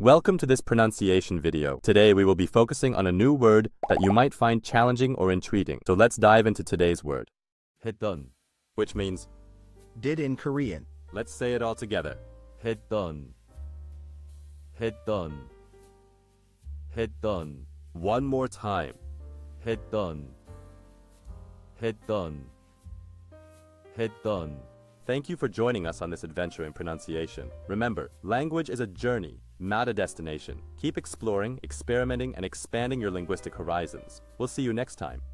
Welcome to this pronunciation video. Today we will be focusing on a new word that you might find challenging or intriguing. So let's dive into today's word. haetdeon, which means did in Korean. let's say it all together. haetdeon, haetdeon, haetdeon. One more time. haetdeon, haetdeon, haetdeon. Thank you for joining us on this adventure in pronunciation. Remember, language is a journey, not a destination. Keep exploring, experimenting, and expanding your linguistic horizons. We'll see you next time.